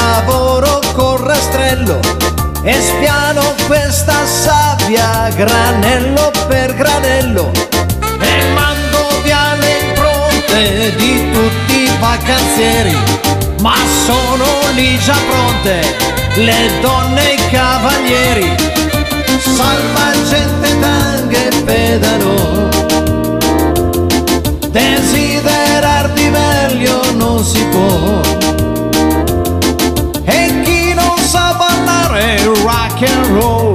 lavoro col rastrello e spiano questa sabbia granello per granello e mando via le impronte di tutti i vacanzieri, ma sono lì già pronte le donne e i cavalieri. Salvagente, tanghe e pedano, desiderar di meglio non si può, e chi non sa ballare rock and roll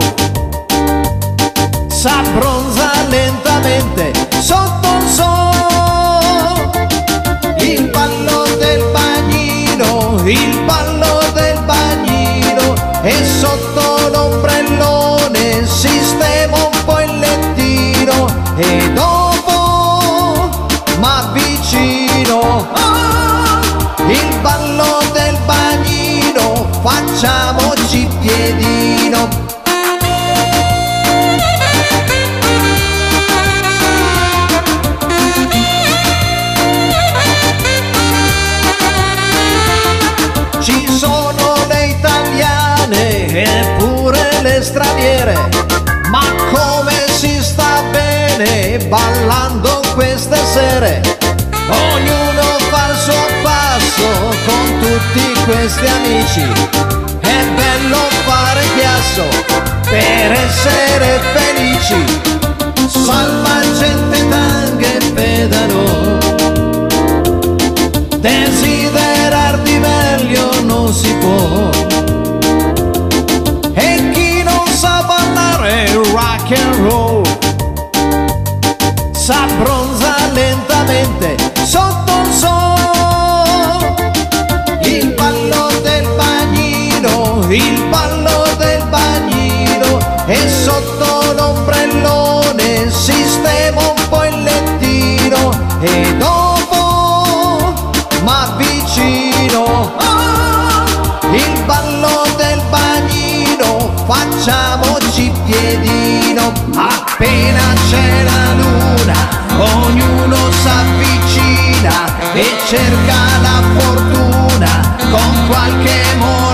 s'abbronza lentamente sotto il sole. Il ballo del bagnino, il ballo del bagnino, e sotto l'ombrellone sistema un po' il lettino e dopo m'avvicino. Il ballo del bagnino, facciamoci piedino. Ci sono le italiane e pure le straniere, ma come si sta bene ballando queste sere. Ognuno fa il suo passo con tutti questi amici, è bello fare chiasso per essere felici. Salvagente, tanghe e pedano, desiderar di meglio non si può, e chi non sa ballare rock and roll s'abbronza lentamente sotto il sole. Il ballo del bagnino, il ballo del bagnino, e sotto l'ombrellone sistema un po' il lettino e dopo m'avvicino. Il ballo del bagnino, facciamoci piedino. Appena c'è la luna ognuno s'avvicina e cerca la fortuna con qualche modo